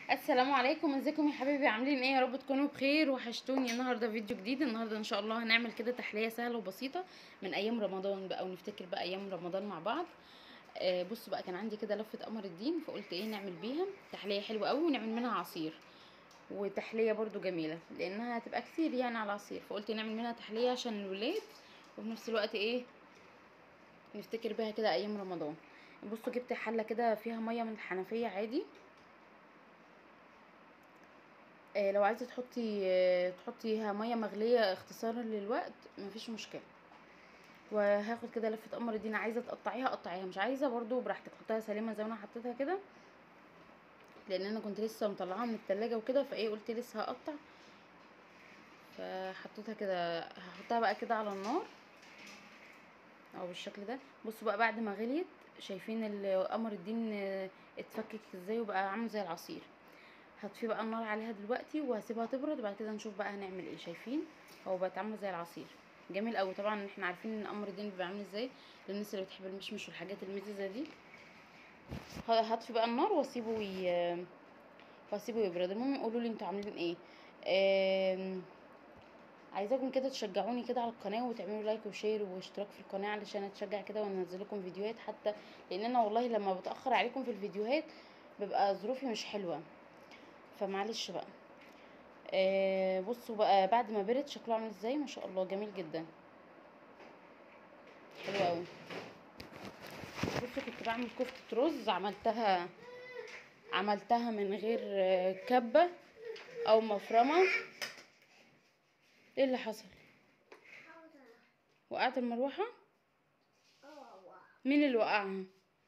السلام عليكم، ازيكم يا حبايبي؟ عاملين ايه؟ يا رب تكونوا بخير. وحشتوني. النهارده فيديو جديد. النهارده ان شاء الله هنعمل كده تحليه سهله وبسيطه من ايام رمضان بقى، ونفتكر بقى ايام رمضان مع بعض. بصوا بقى، كان عندي كده لفه قمر الدين، فقلت ايه نعمل بيها تحليه حلوه قوي ونعمل منها عصير. وتحليه برضو جميله لانها هتبقى كتير يعني على العصير، فقلت نعمل منها تحليه عشان الولاد، وفي نفس الوقت ايه نفتكر بيها كده ايام رمضان. بصوا، جبت حله كده فيها ميه من الحنفيه عادي. لو عايزه تحطيها ميه مغليه اختصارا للوقت مفيش مشكله. وهاخد كده لفه قمر الدين، عايزه تقطعيها قطعيها، مش عايزه برضو براحتك، حطيها سليمه زي ما انا حطيتها كده، لان انا كنت لسه مطلعاها من التلاجة وكده، فايه قلت لسه هقطع، فحطيتها كده. هحطها بقى كده على النار او بالشكل ده. بصوا بقى بعد ما غليت، شايفين قمر الدين اتفكك ازاي وبقى عامل زي العصير. هطفي بقى النار عليها دلوقتي وهسيبها تبرد، وبعد كده نشوف بقى هنعمل ايه. شايفين هو بقت عامله زي العصير، جميل قوي. طبعا احنا عارفين ان قمر الدين بيبقى عامل ازاي للناس اللي بتحب المشمش والحاجات المززه دي. هطفي بقى النار واسيبه يبرد. المهم قولوا لي انتوا عاملين ايه. عايزاكم كده تشجعوني كده على القناه، وتعملوا لايك وشير واشتراك في القناه علشان اتشجع كده وانزل لكم فيديوهات، حتى لان انا والله لما بتاخر عليكم في الفيديوهات بيبقى ظروفي مش حلوه، فمعلش بقى. بصوا بقى بعد ما برد شكله عامل ازاي، ما شاء الله جميل جدا، حلو قوي. بصوا كنت بعمل كفتة رز، عملتها من غير كبة او مفرمة. ايه اللي حصل؟ وقعت المروحة؟ مين اللي وقعها؟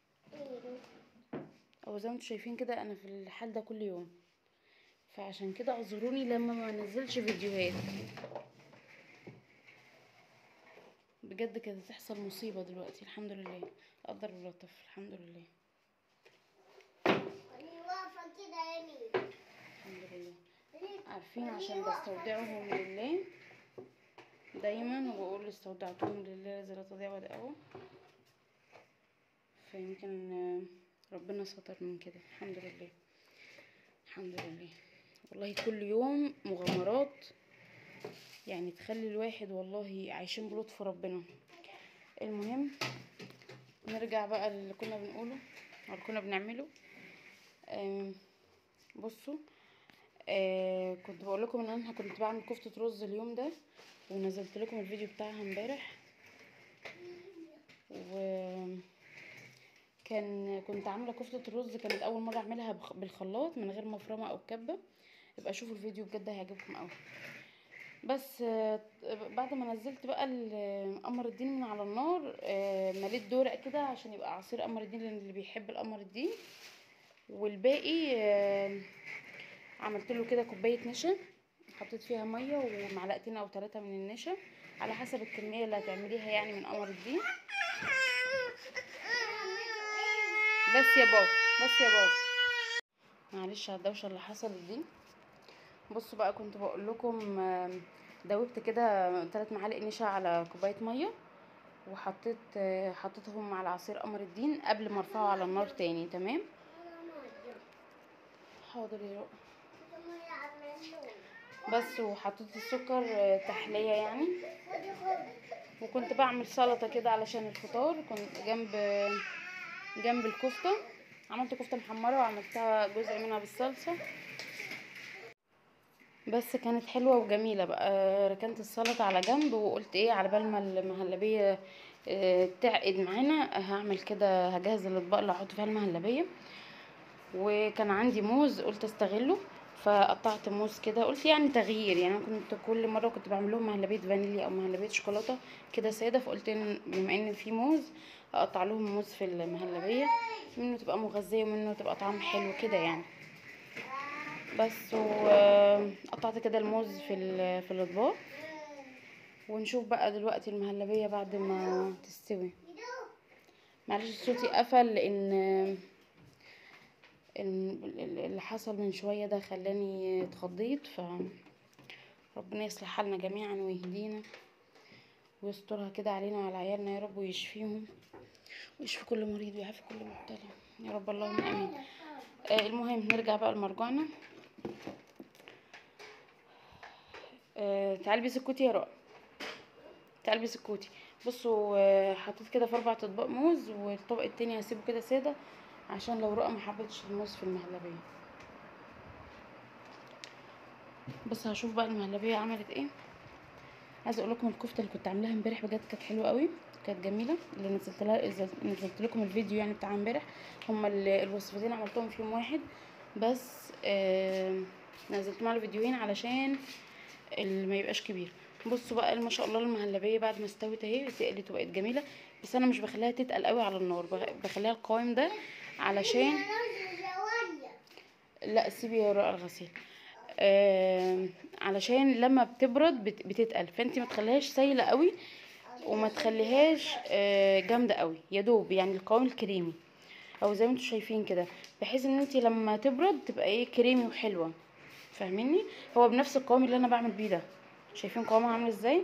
او زي ما انتوا شايفين كده انا في الحال ده كل يوم، فعشان كده اعذروني لما ما انزلش فيديوهات. بجد كانت تحصل مصيبة دلوقتي، الحمد لله قدر اللطف، الحمد لله الحمد لله. عارفين عشان بستودعهم لله دايما، وبقول استودعتهم لله الذي لا تضيع ودائعه، فيمكن ربنا ستر من كده. الحمد لله الحمد لله. والله كل يوم مغامرات يعني تخلي الواحد والله عايشين بلطف ربنا. المهم نرجع بقى اللي كنا بنقوله او اللي كنا بنعمله. بصوا، كنت بقول لكم ان انا كنت بعمل كفتة رز اليوم ده، ونزلت لكم الفيديو بتاعها امبارح. كنت عامله كفتة الرز، كانت اول مره اعملها بالخلاط من غير مفرمه او كبه. يبقى شوفوا الفيديو بجد هيعجبكم قوي. بس بعد ما نزلت بقى قمر الدين من على النار، مليت دورق كده عشان يبقى عصير قمر الدين اللي بيحب القمر الدين. والباقي عملت له كده كوبايه نشا، حطيت فيها ميه ومعلقتين او 3 من النشا على حسب الكميه اللي هتعمليها يعني من قمر الدين. بس يا بابا بس يا بابا، معلش على الدوشه اللي حصلت دي. بصوا بقى، كنت بقول لكم دوبت كده 3 معالق نشا على كوبايه ميه، حطيتهم على عصير قمر الدين قبل ما ارفعه على النار تاني. تمام، حاضر يا رب. بس وحطيت السكر تحليه يعني. وكنت بعمل سلطه كده علشان الفطار، كنت جنب الكفته. عملت كفته محمره وعملتها جزء منها بالصلصه، بس كانت حلوه وجميله بقى. ركنت السلطه على جنب وقلت ايه على بال ما المهلبيه تعقد معانا، هعمل كده، هجهز الاطباق اللي هحط فيها المهلبيه. وكان عندي موز قلت استغله، فقطعت موز كده، قلت يعني تغيير. يعني انا كنت كل مره كنت بعمل لهم مهلبيه فانيليا او مهلبيه شوكولاته كده ساده، فقلت بما ان في موز اقطع لهم موز في المهلبيه، منه تبقى مغذيه ومنه تبقى طعم حلو كده يعني. بس وقطعت كده الموز في الاطباق. ونشوف بقى دلوقتي المهلبيه بعد ما تستوي. معلش صوتي قفل لان اللي حصل من شويه ده خلاني اتخضيت، فربنا يصلح حالنا جميعا ويهدينا ويسترها كده علينا وعلى عيالنا يا رب، ويشفيهم ويشفي كل مريض ويعافي كل مبتلى يا رب، اللهم امين. المهم نرجع بقى لمرجوعنا. تعالي البسي الكوتي يا رؤى، تعالي البسي الكوتي. بصوا حطيت كده في 4 اطباق موز، والطبق التاني هسيبه كده ساده عشان لو رؤى ما حبتش الموز في المهلبيه. بس هشوف بقى المهلبيه عملت ايه. عايزه اقول لكم الكفته اللي كنت عاملاها امبارح بجد كانت حلوه قوي، كانت جميله. اللي نزلت لكم الفيديو يعني بتاع امبارح، هما الوصفتين عملتهم في يوم واحد بس. نزلت مع الفيديوهين علشان اللي ما يبقاش كبير. بصوا بقى ما شاء الله المهلبيه بعد ما استوت اهي اتقلت وبقت جميله. بس انا مش بخليها تتقل قوي على النار، بخليها القوام ده علشان لا سيبي وراء الغسيل. علشان لما بتبرد بتتقل، فانت ما تخليهاش سايله قوي وما تخليهاش جامده قوي، يا دوب يعني القوام الكريمي او زي ما انتم شايفين كده، بحيث ان انت لما تبرد تبقى ايه كريمي وحلوه. فاهميني؟ هو بنفس القوام اللي انا بعمل بيه ده. شايفين قوامها عامل ازاي؟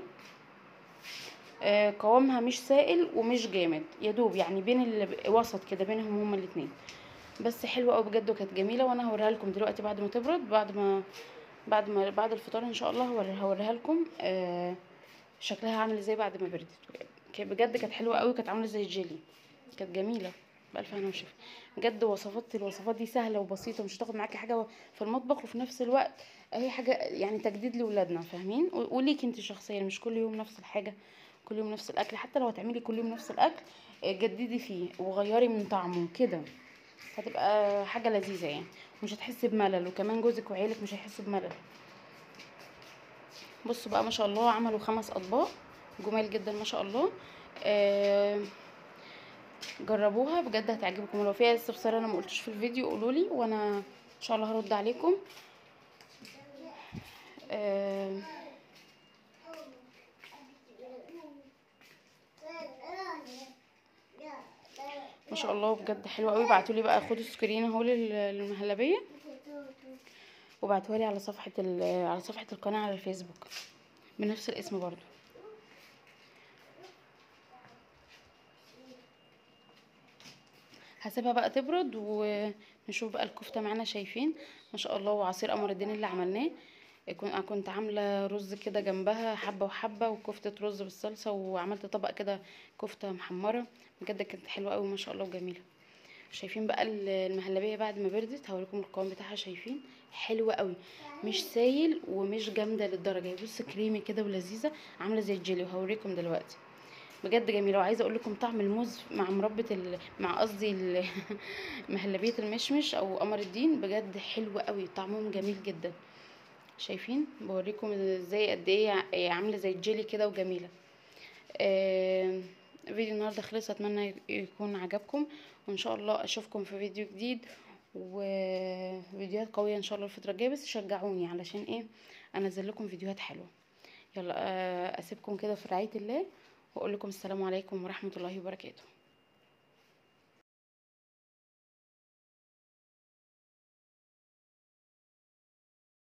قوامها مش سائل ومش جامد، يا دوب يعني بين وسط كده بينهم هما الاتنين. بس حلوه قوي بجد وكانت جميله، وانا هوريها لكم دلوقتي بعد ما تبرد، بعد الفطار ان شاء الله هوريها لكم شكلها عامل ازاي بعد ما بردت. بجد كانت حلوه قوي، كانت عامله زي الجيلي، كانت جميله. بألف هنا وشفا. بجد الوصفات دي سهله وبسيطه، مش هتاخد معاكي حاجه في المطبخ، وفي نفس الوقت اي حاجه يعني تجديد لاولادنا، فاهمين؟ وليكي انت شخصيا، مش كل يوم نفس الحاجه، كل يوم نفس الاكل. حتى لو هتعملي كل يوم نفس الاكل جددي فيه وغيري من طعمه كده، هتبقى حاجه لذيذه يعني، مش هتحسي بملل، وكمان جوزك وعيالك مش هيحسوا بملل. بصوا بقى ما شاء الله عملوا 5 اطباق جمال جدا ما شاء الله. جربوها بجد هتعجبكم، ولو فيها استفسار انا ما قلتش في الفيديو قولولي، وانا ان شاء الله هرد عليكم. ما شاء الله بجد حلوه قوي. ابعتولي بقى، خدوا سكرين اهو للمهلبيه، وابعتوها لي على صفحه القناه على الفيسبوك بنفس الاسم برضو. هسيبها بقى تبرد ونشوف بقى الكفته معانا. شايفين ما شاء الله، وعصير قمر الدين اللي عملناه. كنت عامله رز كده جنبها حبه وحبه، وكفته رز بالصلصه، وعملت طبق كده كفته محمره. بجد كانت حلوه قوي ما شاء الله وجميله. شايفين بقى المهلبيه بعد ما بردت، هوريكم القوام بتاعها. شايفين حلوه قوي، مش سايل ومش جامده للدرجه، بص كريمي كده ولذيذه، عامله زي الجيلي، وهوريكم دلوقتي. بجد جميله. وعايزه اقول لكم طعم الموز مع مع قصدي مهلبيه المشمش او قمر الدين بجد حلوه قوي، طعمهم جميل جدا. شايفين؟ بوريكم ازاي قد ايه عامله زي الجيلي كده وجميله. فيديو النهارده خلص، اتمنى يكون عجبكم، وان شاء الله اشوفكم في فيديو جديد وفيديوهات قويه ان شاء الله الفتره الجايه. بس شجعوني علشان ايه انزل لكم فيديوهات حلوه. يلا اسيبكم كده في رعايه الله، واقول لكم السلام عليكم ورحمه الله وبركاته.